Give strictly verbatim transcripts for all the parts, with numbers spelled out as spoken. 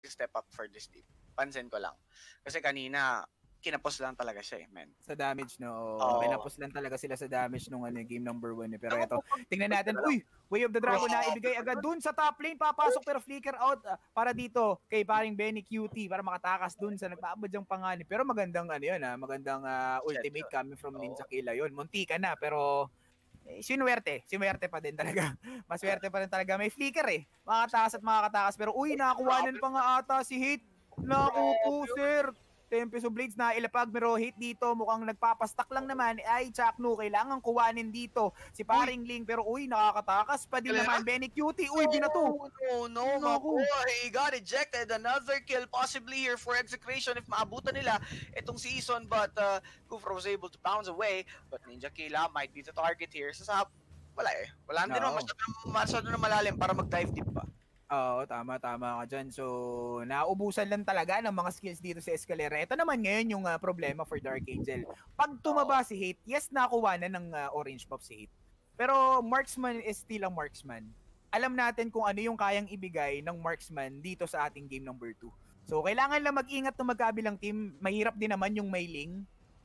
step up for this team. Pansin ko lang. Kasi kanina, kinapos lang talaga siya eh, man. Sa damage, no? Oo. Kinapos lang talaga sila sa damage nung ano, game number one. Eh. Pero ito, tingnan natin. Uy, Way of the Dragon na ibigay agad dun sa top lane. Papasok pero flicker out uh, para dito kay paring Benny Cutie para makatakas dun sa nagbabadyang panganib. Pero magandang ano yun, ha? Magandang uh, ultimate coming from Ninja Killa yun. Muntika na, pero eh, sinuwerte. Sinuwerte pa din talaga. Maswerte pa rin talaga. May flicker eh. Makatakas at makakatakas. Pero uy, nakakuhanan pa nga ata si Hit. Naku po, sir. Tempest of Blades na ilapag pero hit dito. Mukhang nagpapastak lang naman. Ay, Chakno, kailangan kuwanin dito si paring Ling. Pero uy, nakakatakas pa din naman. Benny Cutie. Uy, binato. No, no, no, boy. He got ejected. Another kill possibly here for execution if maabutan nila itong season. But uh, Kufra was able to bounce away. But Ninja Killa might be the target here. So, sa wala eh. Wala no. din naman. Masyado, masyado na malalim para mag-dive deep pa. Oo, tama, tama ka dyan. So, nauubusan lang talaga ng mga skills dito sa Escalera. Ito naman ngayon yung uh, problema for Dark Angel. Pag tumaba si Hate, yes, nakuha na ng uh, orange buff si Hate. Pero marksman is still a marksman. Alam natin kung ano yung kayang ibigay ng marksman dito sa ating game number two. So, kailangan lang mag-ingat ng magkabilang team. Mahirap din naman yung may Ling.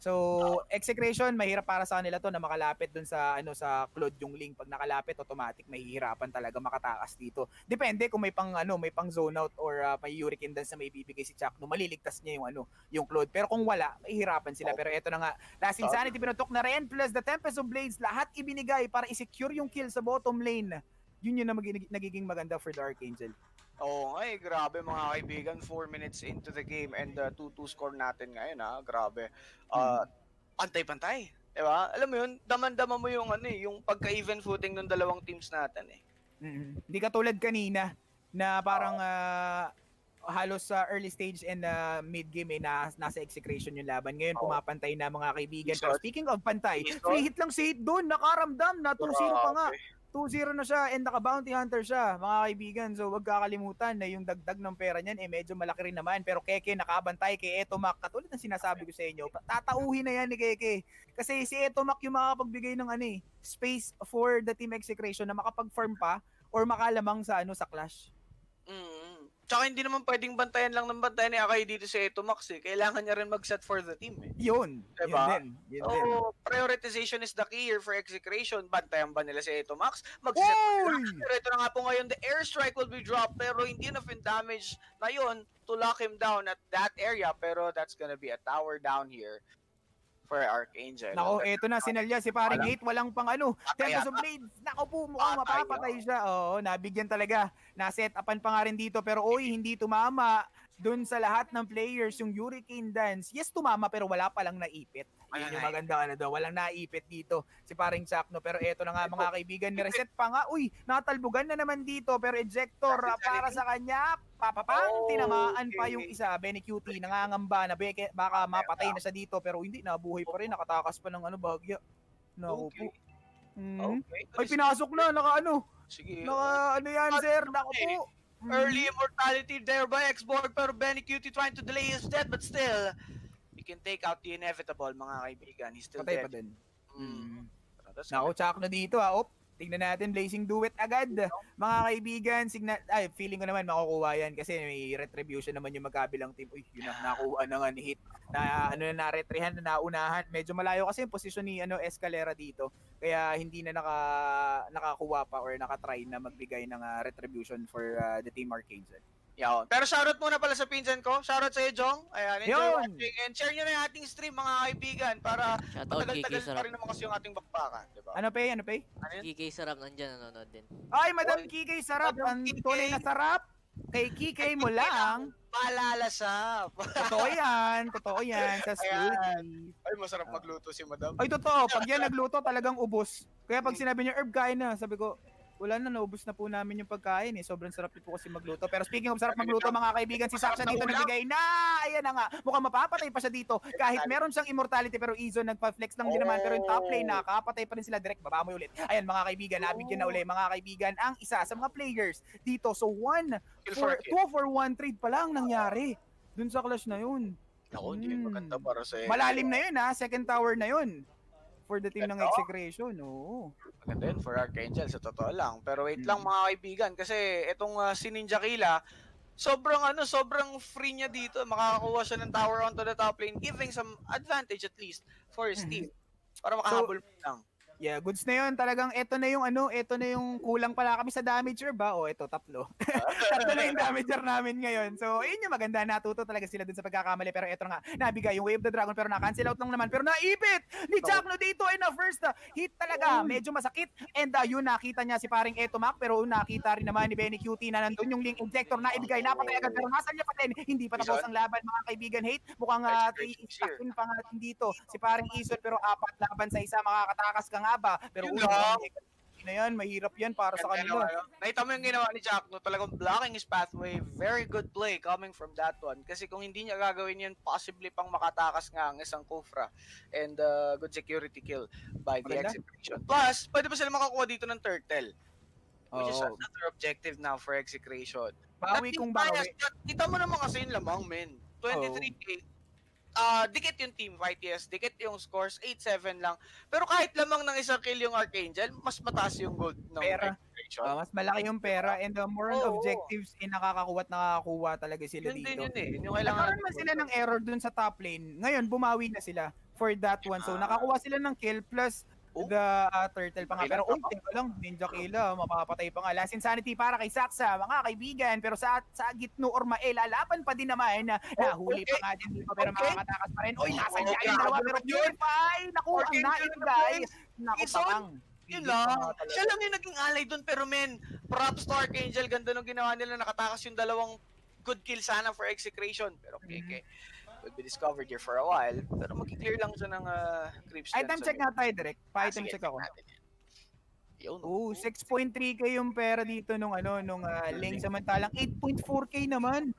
So, execration, mahirap para sa kanila to na makalapit dun sa ano sa Claude yung Ling. Pag nakalapit, automatic mahihirapan talaga makatakas dito. Depende kung may pang ano, may pang zone out or uh, may Hurricane Dance na may bibigay si Chakno, maliligtas niya yung ano, yung Claude. Pero kung wala, mahihirapan sila. Pero eto na nga, Last Insanity pinutok na rin plus the Tempest of Blades, lahat ibinigay para i-secure yung kill sa bottom lane. Yun yung na mag- nagiging maganda for the Archangel. Oo nga eh, grabe mga kaibigan, four minutes into the game and uh, two two score natin ngayon ha, grabe. Uh, pantay-pantay, diba? Alam mo yun, daman-dama mo yung ano eh, yung pagka-even footing ng dalawang teams natin eh. Mm-hmm. Hindi katulad kanina na parang uh, halos sa uh, early stage and uh, mid-game eh, na, nasa execration yung laban. Ngayon, oh. pumapantay na mga kaibigan. Pero speaking of pantay, free hit lang si Hit doon, nakaramdam na two zero pa nga. two zero na siya and naka-bounty hunter siya, mga kaibigan. So, wag kakalimutan na yung dagdag ng pera niyan, eh medyo malaki rin naman. Pero Keke, nakabantay kay Etomac. Katulad ng sinasabi ko sa inyo, tatauhin na yan ni Keke. Kasi si Etomac yung makapagbigay ng ano eh, space for the team execration na makapag-farm pa or makalamang sa ano sa clash. Mm. Tsaka hindi naman pwedeng bantayan lang ng bantayan ni Akai dito si Etomax eh. Kailangan niya rin mag-set for the team eh. Yun. Diba? Yun din. Yun so, din. prioritization is the key here for execution. Bantayan ba nila si Etomax? Mag-set for the pero ito na nga po ngayon, the airstrike will be dropped pero hindi enough in damage na yun to lock him down at that area. Pero that's gonna be a tower down here for Archangel. Nako, eto na, sinalya si paring Hate, walang pang ano, Tempest of Blades. Nako po, mukhang mapapatay siya. Oo, nabigyan talaga. Na-set upan pa nga rin dito, pero oy, hindi tumama dun sa lahat ng players yung Hurricane Dance. Yes, tumama, pero wala pa lang naipit. Yun yung maganda ano daw, walang naipit dito si paring Chakno. Pero eto na nga mga kaibigan, ni-reset pa nga. Uy, natalbugan na naman dito, pero ejector para sa kanya. Papapang, tinamaan pa yung isa, Benny Cutie, nangangamba na beke, baka mapatay na siya dito pero hindi, nabuhay pa rin, nakatakas pa ng ano, bahagya. Naku po. Mm. Okay. Ay, pinasok na, naka ano. Sige. Naka ano yan, sir, naku po. Early immortality there by X-Borg pero Benny Cutie trying to delay his death but still, he can take out the inevitable, mga kaibigan. He's still patay dead. Pa din. Mm. Naku, Chakno dito ha, op. Tingnan natin, Blazing Duet agad. Mga kaibigan, signa- ay, feeling ko naman makukuha yan kasi may retribution naman yung magkabilang team. Uy, yun na, nakuha na nga ni Hit. Na, ano na, na-retrihan na naunahan. Medyo malayo kasi yung posisyon ni ano, Escalera dito. Kaya hindi na naka, nakakuha pa or nakatry na magbigay ng uh, retribution for uh, the Team Archangel. Yawn. Pero shoutout muna pala sa pinsan ko. Shoutout sa iyo, Jong. Ayan, enjoy Yun. watching. And share nyo na yung ating stream, mga kaibigan, para matagal-tagal pa rin naman kasi yung ating bakbakan. Diba? Ano, Pay? Ano, Pay? Kikay Sarap nandyan, nanonood din. Ay, Madam Kikay Sarap. Ang tunay na sarap. Kay Kikay mo lang. Palalasap. Totoo yan. Totoo yan. Sa Sludgy. Ay, masarap magluto si Madam. Ay, totoo. Pag yan nagluto, talagang ubos. Kaya pag sinabi niyo, Herb, kain na. Sabi ko, wala na, naubos na po namin yung pagkain eh. Sobrang sarap po kasi magluto. Pero speaking of sarap magluto, mga kaibigan, si Saksha dito nagbigay na, ayan na nga, mukhang mapapatay pa siya dito. Kahit meron siyang immortality, pero Izo nagpa-flex lang din naman. Pero yung top lane, nakakapatay pa rin sila direct. Baba mo ulit. Ayan, mga kaibigan, nabigyan na ulit, mga kaibigan, ang isa sa mga players dito. So, one, four, two for one trade pa lang nangyari dun sa clash na yun. Ako, hindi hmm. maganda para sa... Malalim na yun ha, second tower na yun. For the team ng execration, oo. Maganda yun for Archangel, sa totoo lang. Pero wait hmm. lang mga kaibigan, kasi itong uh, si Ninja Killa, sobrang ano, sobrang free niya dito. Makakakuha siya ng tower onto the top lane, giving some advantage at least for his team. Para makahabol mo lang. Yeah, goods na yun. Talagang ito na yung ano, ito na yung kulang pala kami sa damager ba? O ito, tatlo. tatlo na yung damager namin ngayon. So, yun yung maganda. Natuto talaga sila dun sa pagkakamali. Pero ito nga, nabigay yung Wave of the Dragon pero na-cancel out lang naman. Pero naipit ni Chakno dito in the first uh, hit talaga. Medyo masakit. And uh, yun, nakita niya si paring Etomac. Pero nakita rin naman ni Benny Cutie na nandun yung Link Injector na ibigay. Napatay agad. Pero nasa niya pa din. Hindi pa tapos ang laban, mga kaibigan. Hate. Mukhang uh, i-stack in pa nga dito. Si paring Ison pero apat laban sa isa. Makakatakas ka nga ba? Pero Yun ulo, lang. na yan, mahirap yan para sa kanila. Nakita mo yung ginawa ni Jack, no? Talagang blocking his pathway. Very good play coming from that one. Kasi kung hindi niya gagawin yan, possibly pang makatakas nga ang isang Kufra. And uh, good security kill by the Maganda. Execution. Plus, pwede pa sila makakuha dito ng Turtle. Which is Oo. another objective now for Execution. Bawi That kung team bawi. bias, kita mo naman kasi yung lamang, men. twenty-three K. Ah, dikit yung team fight, yes. Dikit yung scores, eight seven lang. Pero kahit lamang ng isang kill yung Archangel, mas mataas yung gold ng Pera. Execution. Uh, mas malaki yung pera and the more on Oo. objectives, eh, nakakakuha at nakakakuha talaga sila Yun din dito. yun eh. Yun yung kailangan Nagkaroon man sila ng error dun sa top lane. Ngayon, bumawi na sila for that one. So, nakakuha sila ng kill plus Oh. the uh, turtle pa nga. Pero, uy, teka lang, Ninja Killa, mapapatay pa nga. Last Insanity para kay Saksa, mga kaibigan. Pero sa sa Gitno or Mael, lalaban pa din naman na nahuli okay. pa nga din dito. Pero Okay. makakatakas pa rin. Uy, nasa Okay. niya yung dalawa. Pero Purify, naku, ang Archangel naib na guys. points. Naku, Ison, pakang. Yun lang. Siya lang yung naging alay dun. Pero men, props to Archangel. Ganda nung ginawa nila. Nakatakas yung dalawang good kill sana for Execration. Pero okay, okay. Will be discovered here for a while. Pero mag-clear lang siya ng uh, creeps. dyan Item sa check mid. nga tayo direct. Ah, Pa-item sige, check ako. natin yan. Yun. Oh, six point three K yung pera dito nung ano nung uh, Ling, samantalang eight point four K naman.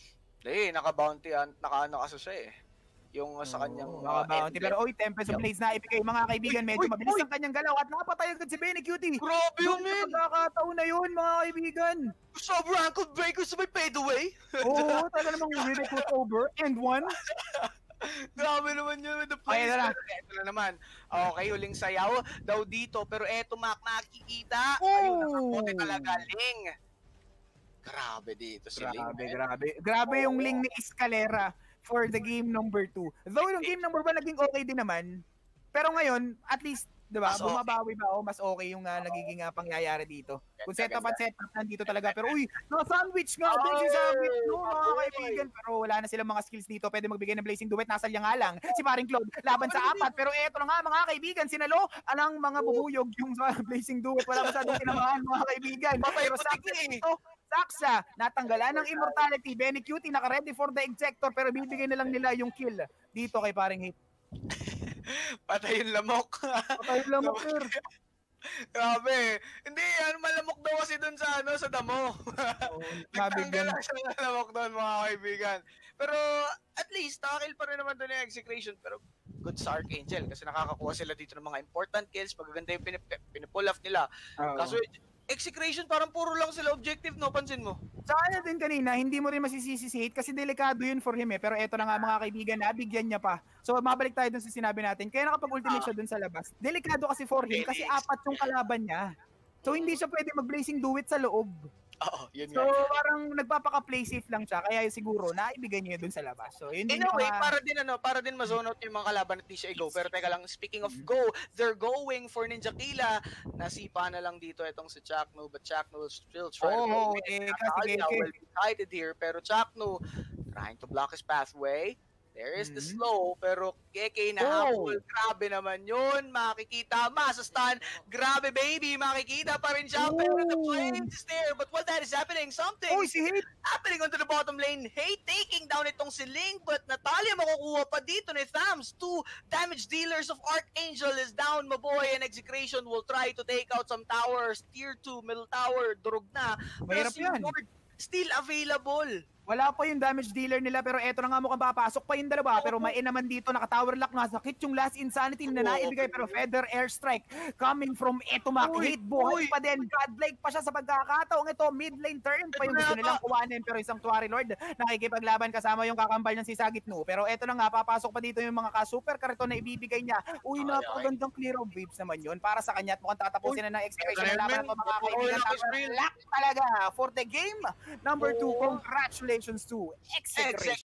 Eh, naka-bounty, an- naka-ano kasi siya eh. Yung uh, sa kanyang mga uh, bounty. end Pero oy, Tempest of Blades na ibigay mga kaibigan, medyo Uy, mabilis uy! ang kanyang galaw at nakapatay agad si Benny Cutie. Grabe Yung yun, men! pagkakataon na yun mga kaibigan. Sobrang ankle breakers may paid away. Oo, talaga namang really put over and one. Grabe naman yun with the Okay, plays. na. Ito na naman. Okay, huling sayaw daw dito. Pero eto, Mac, nakikita. Oh! Ayun, nakapote talaga. Ling. Grabe dito si Ling. Grabe, man. grabe. Grabe yung Ling ni Escalera for the game number two. Though yung game number one naging okay din naman. Pero ngayon, at least, di ba, Mas okay. bumabawi ba o mas okay yung uh, nagiging uh, pangyayari dito. Kung Ganda, setup at ganda. setup nandito talaga. Pero uy, na-sandwich nga din si Ay! Sandwich, no, mga Ay! kaibigan. Pero wala na silang mga skills dito. Pwede magbigay ng Blazing Duet. Nasa liya nga lang. Si Paring Claude, laban sa apat. Pero eto na nga, mga kaibigan, sinalo ang mga bubuyog yung sa Blazing Duet. Wala masyadong tinamaan, mga kaibigan. Patay Pero pa Saksa tigil eh. dito, Saksa, natanggalan ng immortality. Benny Cutie, naka-ready for the Exector. Pero bibigay na lang nila yung kill dito kay Paring Hate. Patay yung lamok. Patay lang mo, sir. Grabe. Hindi, ano, malamok daw kasi dun sa, ano, sa damo. Sabi Nagtanggal yan. lang siya ng lamok doon, mga kaibigan. Pero, at least, nakakil pa rin naman doon yung execution. Pero, good sa Archangel. Kasi nakakakuha sila dito ng mga important kills. Pagaganda yung pinip pinipull off nila. Kaso, execution, parang puro lang sila objective, no? Pansin mo. Sa kanya din kanina, hindi mo rin masisisi si Hate kasi delikado yun for him eh. Pero eto na nga mga kaibigan, nabigyan niya pa. So mabalik tayo dun sa sinabi natin. Kaya nakapag-ultimate siya dun sa labas. Delikado kasi for him kasi apat yung kalaban niya. So hindi siya pwede mag-blazing do it sa loob. Oo, yun So nga. parang nagpapaka-play safe lang siya. Kaya siguro naibigay niya dun sa labas. So yun din In a way, mga- para din ano, para din ma-zone out yung mga kalaban at di siya i-go. Pero teka lang, speaking of go, they're going for Ninja Killa. Nasipa na lang dito itong si Chakno, but Chakno will still try to Oo, go eh, in. kasi Natalia Keke. will be sighted here, pero Chakno trying to block his pathway. There is the Mhm. slow, pero Keke na habol. Grabe naman yun. Makikita, masastan. Grabe baby, makikita pa rin siya. Pero the Oh. flames is there. But while that is happening, something Uy, si Hate! happening onto the bottom lane. Hey, taking down itong si Ling, but Natalia makukuha pa dito ni Thams. Two damage dealers of Archangel is down, Maboy, and Execration will try to take out some towers. Tier two, middle tower, durog na. Pero Mahirap si yan. Lord still available. Wala pa yung damage dealer nila pero eto na nga mukhang papasok pa yung dalawa pero may naman dito naka-tower lock na sakit yung last insanity na naibigay pero feather airstrike coming from Etomac. Uy, Hate buhay uy. pa din. Godlike pa siya sa pagkakataong ito. Mid lane turn pa yung gusto nilang kuwanin pero isang Sanctuary Lord nakikipaglaban kasama yung kakambal ng si Sagitnu. Pero eto na nga papasok pa dito yung mga ka-super kariton na ibibigay niya. Uy, Ay, napakagandang clear of waves naman yun para sa kanya at mukhang tatapusin na ng execution Uy, na laban Clement, ng mga kaibigan. Orlac is real. Lock talaga for the game. Number two, Oo. congratulations to Execration.